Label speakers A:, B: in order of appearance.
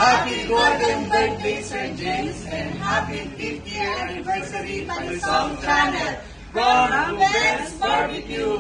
A: Happy golden birthday, Sir James, and happy 50th year anniversary Palusong Channel from Ruben's Barbecue!